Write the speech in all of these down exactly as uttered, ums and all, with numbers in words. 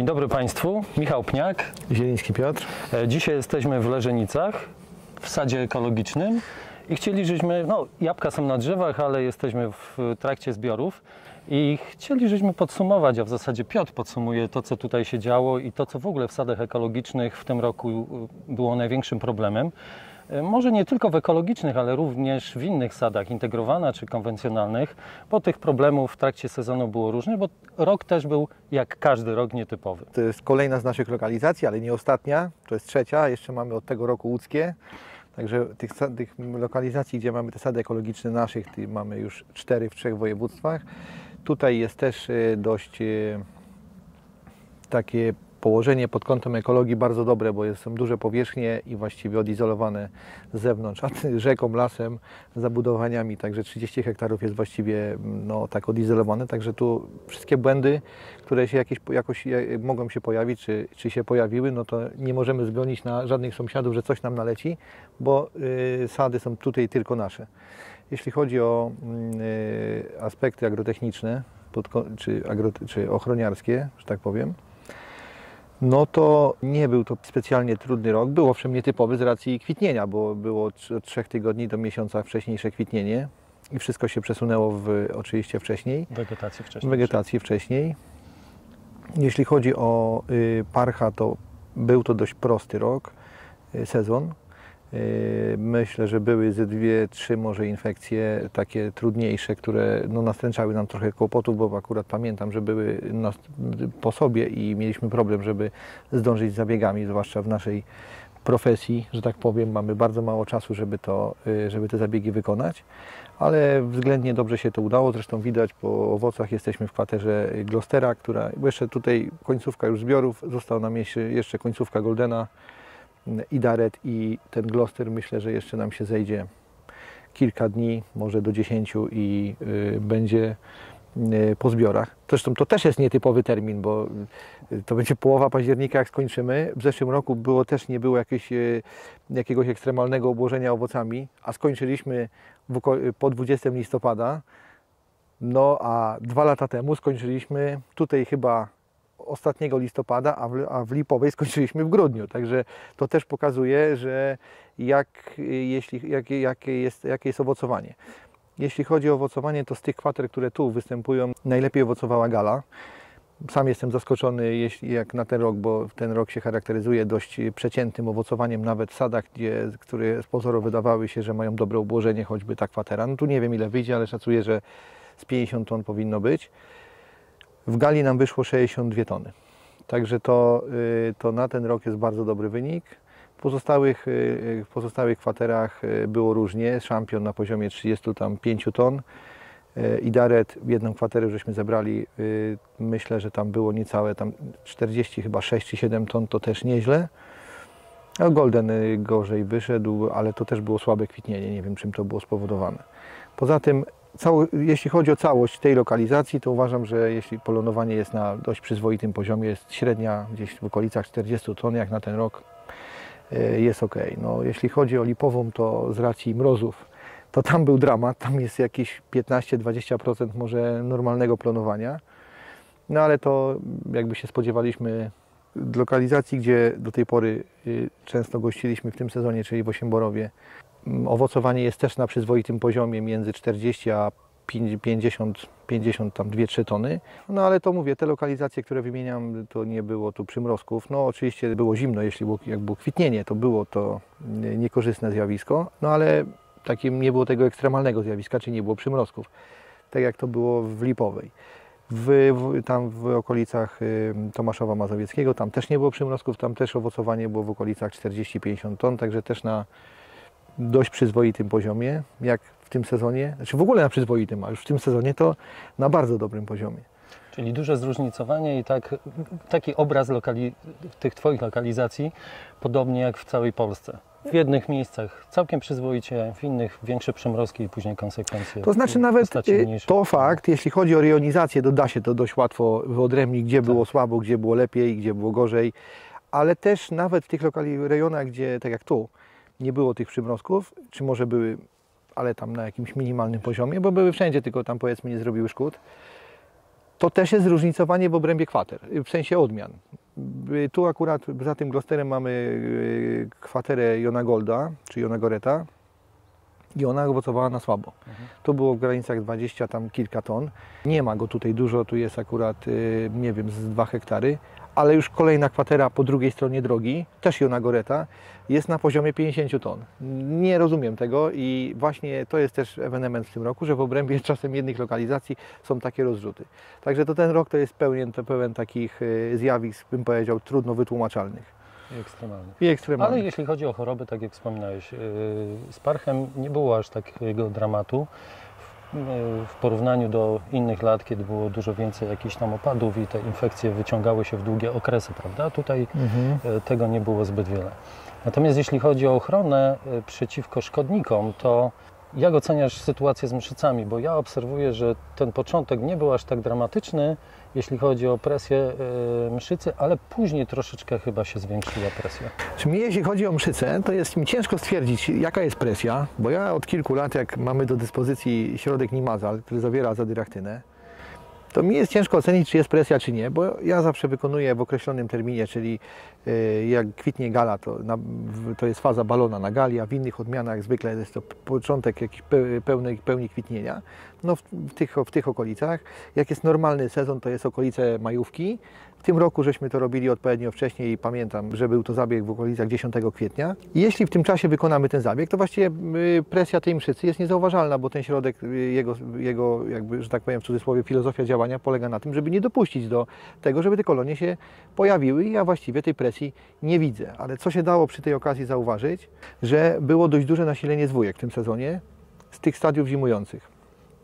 Dzień dobry Państwu, Michał Pniak. Zieliński Piotr. Dzisiaj jesteśmy w Leżenicach, w sadzie ekologicznym i chcieliśmy, no jabłka są na drzewach, ale jesteśmy w trakcie zbiorów i chcieliśmy podsumować, a w zasadzie Piotr podsumuje to, co tutaj się działo i to, co w ogóle w sadach ekologicznych w tym roku było największym problemem. Może nie tylko w ekologicznych, ale również w innych sadach, integrowana czy konwencjonalnych, bo tych problemów w trakcie sezonu było różne, bo rok też był jak każdy rok nietypowy. To jest kolejna z naszych lokalizacji, ale nie ostatnia, to jest trzecia, jeszcze mamy od tego roku łódzkie. Także tych, tych lokalizacji, gdzie mamy te sady ekologiczne naszych, mamy już cztery w trzech województwach. Tutaj jest też dość takie położenie pod kątem ekologii bardzo dobre, bo są duże powierzchnie i właściwie odizolowane z zewnątrz, a rzeką, lasem, zabudowaniami, także trzydzieści hektarów jest właściwie no, tak odizolowane, także tu wszystkie błędy, które się jakieś, jakoś mogą się pojawić, czy, czy się pojawiły, no to nie możemy zgonić na żadnych sąsiadów, że coś nam naleci, bo y, sady są tutaj tylko nasze. Jeśli chodzi o y, aspekty agrotechniczne, pod, czy, agro, czy ochroniarskie, że tak powiem, no to nie był to specjalnie trudny rok. Był owszem nietypowy z racji kwitnienia, bo było od trzech tygodni do miesiąca wcześniejsze kwitnienie i wszystko się przesunęło w, oczywiście wcześniej. Wegetację wcześniej. Wegetację wcześniej. Jeśli chodzi o y, parcha, to był to dość prosty rok, y, sezon. Y, myślę, że były ze dwie, trzy może infekcje takie trudniejsze, które no, nastręczały nam trochę kłopotów, bo akurat pamiętam, że były nas, po sobie i mieliśmy problem, żeby zdążyć z zabiegami, zwłaszcza w naszej profesji, że tak powiem, mamy bardzo mało czasu, żeby, to, y, żeby te zabiegi wykonać, ale względnie dobrze się to udało, zresztą widać po owocach, jesteśmy w kwaterze Glostera, która, bo jeszcze tutaj końcówka już zbiorów, została nam jeszcze końcówka Goldena, Idaret i ten Gloster, myślę, że jeszcze nam się zejdzie kilka dni, może do dziesięciu i y, będzie y, po zbiorach. Zresztą to też jest nietypowy termin, bo y, to będzie połowa października, jak skończymy. W zeszłym roku było też nie było jakieś, y, jakiegoś ekstremalnego obłożenia owocami, a skończyliśmy w, po dwudziestego listopada. No a dwa lata temu skończyliśmy tutaj chyba ostatniego listopada, a w, a w Lipowej skończyliśmy w grudniu. Także to też pokazuje, że jak, jeśli, jakie, jakie, jest, jakie jest owocowanie. Jeśli chodzi o owocowanie, to z tych kwater, które tu występują, najlepiej owocowała Gala. Sam jestem zaskoczony, jeśli, jak na ten rok, bo ten rok się charakteryzuje dość przeciętnym owocowaniem, nawet w sadach, gdzie, które z pozoru wydawały się, że mają dobre obłożenie, choćby ta kwatera. No tu nie wiem, ile wyjdzie, ale szacuję, że z pięćdziesiąt ton powinno być. W Gali nam wyszło sześćdziesiąt dwie tony, także to, to na ten rok jest bardzo dobry wynik. W pozostałych, w pozostałych kwaterach było różnie, szampion na poziomie trzydziestu pięciu ton, Idaret, jedną kwaterę żeśmy zebrali, myślę, że tam było niecałe tam czterdzieści, chyba sześć czy siedem ton, to też nieźle. A Golden gorzej wyszedł, ale to też było słabe kwitnienie, nie wiem czym to było spowodowane. Poza tym, Cało, jeśli chodzi o całość tej lokalizacji, to uważam, że jeśli polonowanie jest na dość przyzwoitym poziomie, jest średnia gdzieś w okolicach czterdziestu ton, jak na ten rok, jest ok. No, jeśli chodzi o Lipową, to z racji mrozów, to tam był dramat, tam jest jakieś piętnaście do dwudziestu procent może normalnego planowania, no ale to jakby się spodziewaliśmy lokalizacji, gdzie do tej pory często gościliśmy w tym sezonie, czyli w Osiemborowie. Owocowanie jest też na przyzwoitym poziomie, między czterdzieści a pięćdziesiąt, pięćdziesiąt tam dwie trzy tony. No ale to mówię, te lokalizacje, które wymieniam, to nie było tu przymrozków. No oczywiście było zimno, jeśli było, jak było kwitnienie, to było to niekorzystne zjawisko, no ale takim nie było tego ekstremalnego zjawiska, czyli nie było przymrozków, tak jak to było w Lipowej. W, w, tam w okolicach y, Tomaszowa Mazowieckiego, tam też nie było przymrozków, tam też owocowanie było w okolicach czterdziestu do pięćdziesięciu ton, także też na dość przyzwoitym poziomie, jak w tym sezonie, znaczy w ogóle na przyzwoitym, a już w tym sezonie to na bardzo dobrym poziomie. Czyli duże zróżnicowanie i tak, taki obraz lokali, tych Twoich lokalizacji, podobnie jak w całej Polsce. W jednych miejscach całkiem przyzwoicie, w innych większe przymrozki i później konsekwencje. To znaczy nawet to fakt, jeśli chodzi o rejonizację, to da się to dość łatwo wyodrębnić, gdzie tak. było słabo, gdzie było lepiej, gdzie było gorzej, ale też nawet w tych lokali, rejonach, gdzie tak jak tu, nie było tych przymrozków, czy może były, ale tam na jakimś minimalnym poziomie, bo były wszędzie, tylko tam powiedzmy nie zrobiły szkód, To też jest zróżnicowanie w obrębie kwater, w sensie odmian. Tu akurat za tym Glosterem mamy kwaterę Jona Golda, czy Jona Goreta i ona owocowała na słabo. Mhm. To było w granicach dwadzieścia tam kilka ton. Nie ma go tutaj dużo, tu jest akurat, nie wiem, z dwa hektary, ale już kolejna kwatera po drugiej stronie drogi, też Jona Goreta, jest na poziomie pięćdziesiąt ton. Nie rozumiem tego i właśnie to jest też ewenement w tym roku, że w obrębie czasem jednych lokalizacji są takie rozrzuty. Także to ten rok to jest pełen, to pełen takich zjawisk, bym powiedział, trudno wytłumaczalnych. I ekstremalnych. I ekstremalnych. Ale jeśli chodzi o choroby, tak jak wspominałeś, z parchem nie było aż takiego dramatu w porównaniu do innych lat, kiedy było dużo więcej jakichś tam opadów i te infekcje wyciągały się w długie okresy, prawda? Tutaj mhm. tego nie było zbyt wiele. Natomiast jeśli chodzi o ochronę przeciwko szkodnikom, to jak oceniasz sytuację z mszycami? Bo ja obserwuję, że ten początek nie był aż tak dramatyczny, jeśli chodzi o presję mszycy, ale później troszeczkę chyba się zwiększyła presja. Czy mi, jeśli chodzi o mszycę, to jest mi ciężko stwierdzić, jaka jest presja, bo ja od kilku lat, jak mamy do dyspozycji środek Nimazal, który zawiera azadyraktynę, to mi jest ciężko ocenić, czy jest presja, czy nie, bo ja zawsze wykonuję w określonym terminie, czyli jak kwitnie gala, to, na, to jest faza balona na gali, a w innych odmianach zwykle jest to początek jakiejś pełnej, pełni kwitnienia, no w, w, tych, w tych okolicach. Jak jest normalny sezon, to jest okolice majówki. W tym roku żeśmy to robili odpowiednio wcześniej i pamiętam, że był to zabieg w okolicach dziesiątego kwietnia. I jeśli w tym czasie wykonamy ten zabieg, to właściwie presja tej mszycy jest niezauważalna, bo ten środek, jego, jego jakby, że tak powiem w cudzysłowie, filozofia działania polega na tym, żeby nie dopuścić do tego, żeby te kolonie się pojawiły i ja właściwie tej presji nie widzę. Ale co się dało przy tej okazji zauważyć, że było dość duże nasilenie zwójek w tym sezonie z tych stadiów zimujących.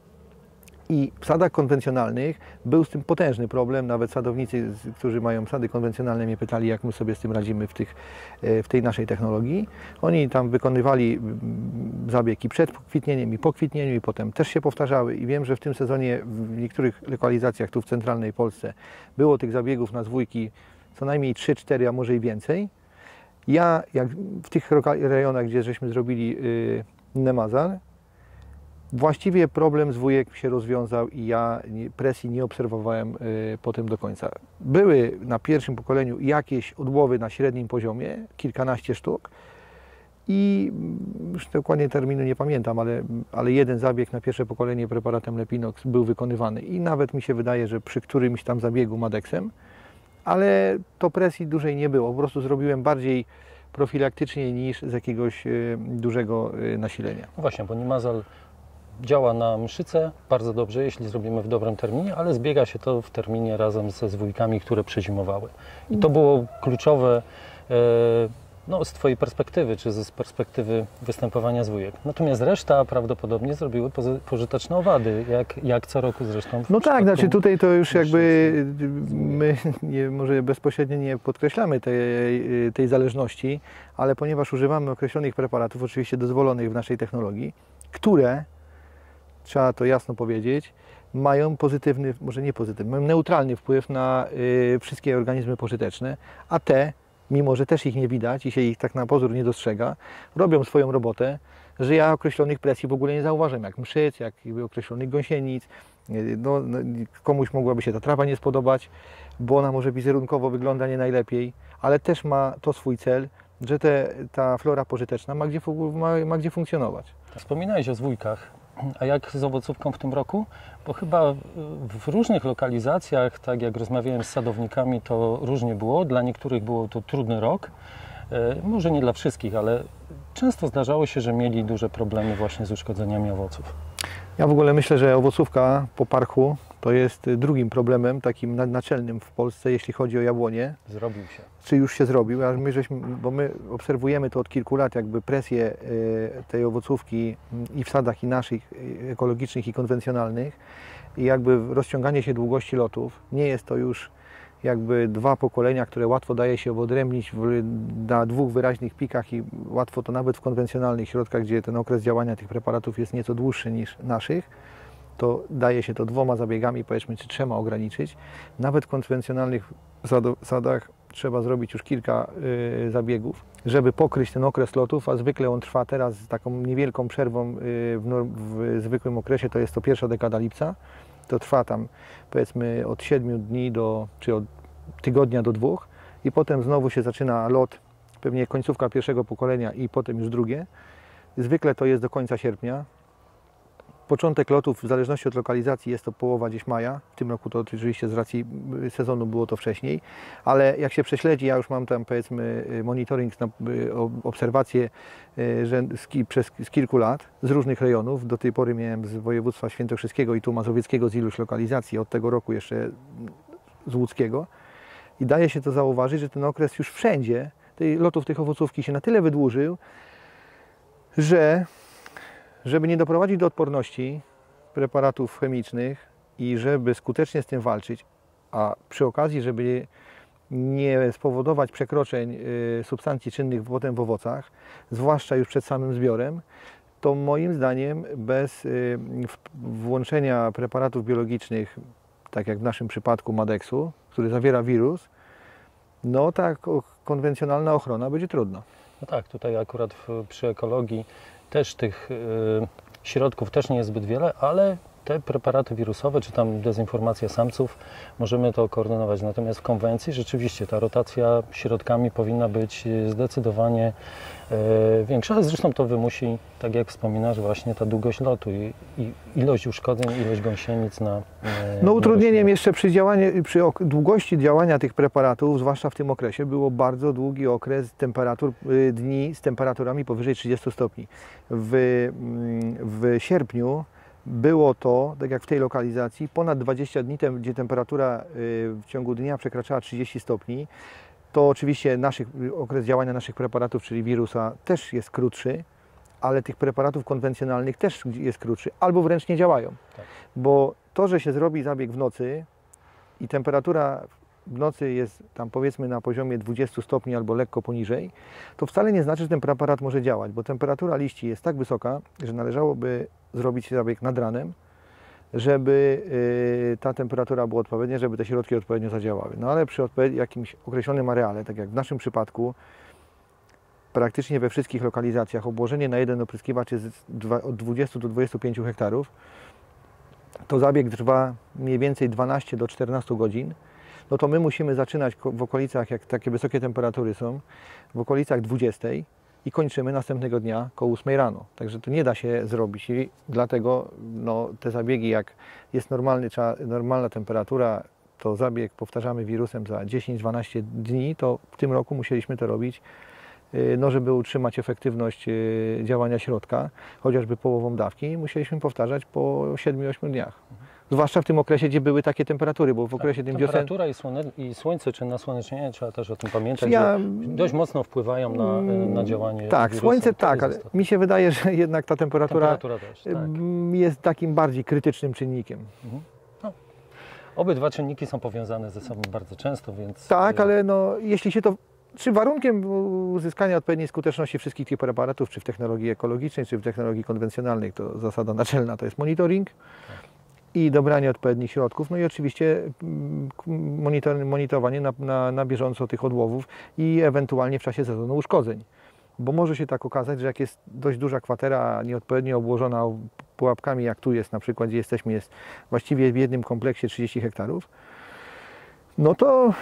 I w sadach konwencjonalnych był z tym potężny problem. Nawet sadownicy, którzy mają sady konwencjonalne, mnie pytali, jak my sobie z tym radzimy w, tych, w tej naszej technologii. Oni tam wykonywali zabiegi przed kwitnieniem i po kwitnieniu i potem też się powtarzały. I wiem, że w tym sezonie w niektórych lokalizacjach tu w centralnej Polsce było tych zabiegów na zwójki co najmniej trzy, cztery, a może i więcej. Ja, jak w tych rejonach, gdzie żeśmy zrobili yy, Nemazal, właściwie problem zwójek się rozwiązał i ja presji nie obserwowałem y, potem do końca. Były na pierwszym pokoleniu jakieś odłowy na średnim poziomie, kilkanaście sztuk i już dokładnie terminu nie pamiętam, ale, ale jeden zabieg na pierwsze pokolenie preparatem Lepinox był wykonywany i nawet mi się wydaje, że przy którymś tam zabiegu Madexem, ale to presji dużej nie było, po prostu zrobiłem bardziej profilaktycznie niż z jakiegoś y, dużego y, nasilenia. No właśnie, bo Nimazal działa na mszycę bardzo dobrze, jeśli zrobimy w dobrym terminie, ale zbiega się to w terminie razem ze zwójkami, które przezimowały. I to było kluczowe no, z Twojej perspektywy, czy z perspektywy występowania zwójek. Natomiast reszta prawdopodobnie zrobiły pożyteczne owady, jak, jak co roku zresztą. No tak, znaczy tutaj to już jakby my nie, może bezpośrednio nie podkreślamy tej, tej zależności, ale ponieważ używamy określonych preparatów, oczywiście dozwolonych w naszej technologii, które, trzeba to jasno powiedzieć, mają pozytywny, może nie pozytywny, mają neutralny wpływ na y, wszystkie organizmy pożyteczne, a te, mimo że też ich nie widać i się ich tak na pozór nie dostrzega, robią swoją robotę, że ja określonych presji w ogóle nie zauważam, jak mszyc, jak określonych gąsienic. No, no, komuś mogłaby się ta trawa nie spodobać, bo ona może wizerunkowo wygląda nie najlepiej, ale też ma to swój cel, że te, ta flora pożyteczna ma gdzie, ma, ma gdzie funkcjonować. Wspominałeś o zwójkach. A jak z owocówką w tym roku? Bo chyba w różnych lokalizacjach, tak jak rozmawiałem z sadownikami, to różnie było. Dla niektórych było to trudny rok. Może nie dla wszystkich, ale często zdarzało się, że mieli duże problemy właśnie z uszkodzeniami owoców. Ja w ogóle myślę, że owocówka po parchu to jest drugim problemem takim naczelnym w Polsce, jeśli chodzi o jabłonie. Zrobił się. Czy już się zrobił, a my żeśmy, bo my obserwujemy to od kilku lat, jakby presję tej owocówki i w sadach i naszych ekologicznych i konwencjonalnych i jakby rozciąganie się długości lotów. Nie jest to już jakby dwa pokolenia, które łatwo daje się wyodrębnić na dwóch wyraźnych pikach i łatwo to nawet w konwencjonalnych środkach, gdzie ten okres działania tych preparatów jest nieco dłuższy niż naszych, to daje się to dwoma zabiegami, powiedzmy, czy trzema ograniczyć. Nawet w konwencjonalnych sadach trzeba zrobić już kilka y, zabiegów, żeby pokryć ten okres lotów, a zwykle on trwa teraz z taką niewielką przerwą y, w, w zwykłym okresie, to jest to pierwsza dekada lipca. to trwa tam powiedzmy od siedmiu dni do, czy od tygodnia do dwóch i potem znowu się zaczyna lot, pewnie końcówka pierwszego pokolenia i potem już drugie. Zwykle to jest do końca sierpnia. Początek lotów, w zależności od lokalizacji, jest to połowa gdzieś maja. W tym roku to oczywiście z racji sezonu było to wcześniej, ale jak się prześledzi, ja już mam tam powiedzmy monitoring, obserwacje że z, przez z kilku lat z różnych rejonów. Do tej pory miałem z województwa świętokrzyskiego i tu mazowieckiego z iluś lokalizacji, od tego roku jeszcze z łódzkiego. I daje się to zauważyć, że ten okres już wszędzie, tej, lotów tych owocówki się na tyle wydłużył, że żeby nie doprowadzić do odporności preparatów chemicznych i żeby skutecznie z tym walczyć, a przy okazji, żeby nie spowodować przekroczeń substancji czynnych potem w owocach, zwłaszcza już przed samym zbiorem, to moim zdaniem bez włączenia preparatów biologicznych, tak jak w naszym przypadku Madexu, który zawiera wirus, no ta konwencjonalna ochrona będzie trudna. No tak, tutaj akurat w, przy ekologii też tych y, środków też nie jest zbyt wiele, ale te preparaty wirusowe, czy tam dezinformacja samców, możemy to koordynować. Natomiast w konwencji rzeczywiście ta rotacja środkami powinna być zdecydowanie y, większa. Zresztą to wymusi, tak jak wspominasz, właśnie ta długość lotu i, i ilość uszkodzeń, ilość gąsienic na... Y, no utrudnieniem jeszcze przy, działaniu, przy długości działania tych preparatów, zwłaszcza w tym okresie, było bardzo długi okres temperatur, y, dni z temperaturami powyżej trzydziestu stopni. W, y, w sierpniu było to, tak jak w tej lokalizacji, ponad dwadzieścia dni, gdzie temperatura w ciągu dnia przekraczała trzydzieści stopni. To oczywiście naszych, okres działania naszych preparatów, czyli wirusa, też jest krótszy, ale tych preparatów konwencjonalnych też jest krótszy, albo wręcz nie działają. Tak. Bo to, że się zrobi zabieg w nocy i temperatura w nocy jest tam powiedzmy na poziomie dwudziestu stopni albo lekko poniżej, to wcale nie znaczy, że ten preparat może działać, bo temperatura liści jest tak wysoka, że należałoby zrobić zabieg nad ranem, żeby yy, ta temperatura była odpowiednia, żeby te środki odpowiednio zadziałały. No ale przy jakimś określonym areale, tak jak w naszym przypadku, praktycznie we wszystkich lokalizacjach obłożenie na jeden opryskiwacz jest od dwudziestu do dwudziestu pięciu hektarów, to zabieg trwa mniej więcej dwanaście do czternastu godzin. No to my musimy zaczynać w okolicach, jak takie wysokie temperatury są, w okolicach dwudziestej i kończymy następnego dnia koło ósmej rano. Także to nie da się zrobić i dlatego no, te zabiegi, jak jest normalny, normalna temperatura, to zabieg powtarzamy wirusem za dziesięć do dwunastu dni, to w tym roku musieliśmy to robić, no, żeby utrzymać efektywność działania środka, chociażby połową dawki, musieliśmy powtarzać po siedmiu do ośmiu dniach. Zwłaszcza w tym okresie, gdzie były takie temperatury, bo w okresie tym wiosennym... Temperatura i, słone... i słońce, czy nasłonecznienie, trzeba też o tym pamiętać, ja... że dość mocno wpływają na, na działanie Tak, wirusa. słońce tak, ale mi się wydaje, że jednak ta temperatura, temperatura też, tak. jest takim bardziej krytycznym czynnikiem. Mhm. No. Obydwa czynniki są powiązane ze sobą bardzo często, więc... Tak, ale no, jeśli się to... Czy warunkiem uzyskania odpowiedniej skuteczności wszystkich tych preparatów, czy w technologii ekologicznej, czy w technologii konwencjonalnej, to zasada naczelna to jest monitoring. Tak. I dobranie odpowiednich środków, no i oczywiście monitor, monitorowanie na, na, na bieżąco tych odłowów i ewentualnie w czasie sezonu uszkodzeń. Bo może się tak okazać, że jak jest dość duża kwatera nieodpowiednio obłożona pułapkami, jak tu jest na przykład, gdzie jesteśmy, jest właściwie w jednym kompleksie trzydzieści hektarów, no to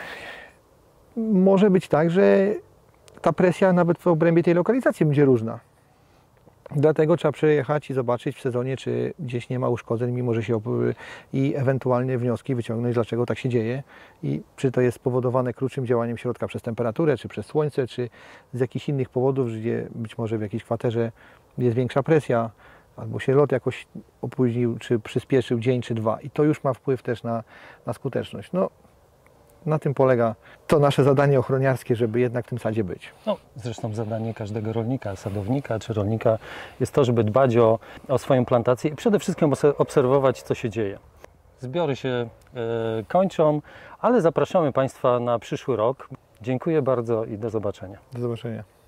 może być tak, że ta presja nawet w obrębie tej lokalizacji będzie różna. Dlatego trzeba przejechać i zobaczyć w sezonie, czy gdzieś nie ma uszkodzeń, mimo że się i ewentualnie wnioski wyciągnąć, dlaczego tak się dzieje i czy to jest spowodowane krótszym działaniem środka przez temperaturę, czy przez słońce, czy z jakichś innych powodów, gdzie być może w jakiejś kwaterze jest większa presja, albo się lot jakoś opóźnił, czy przyspieszył dzień, czy dwa i to już ma wpływ też na, na skuteczność. No, na tym polega to nasze zadanie ochroniarskie, żeby jednak w tym sadzie być. No, zresztą zadanie każdego rolnika, sadownika czy rolnika jest to, żeby dbać o, o swoją plantację i przede wszystkim obserwować, co się dzieje. Zbiory się e, kończą, ale zapraszamy Państwa na przyszły rok. Dziękuję bardzo i do zobaczenia. Do zobaczenia.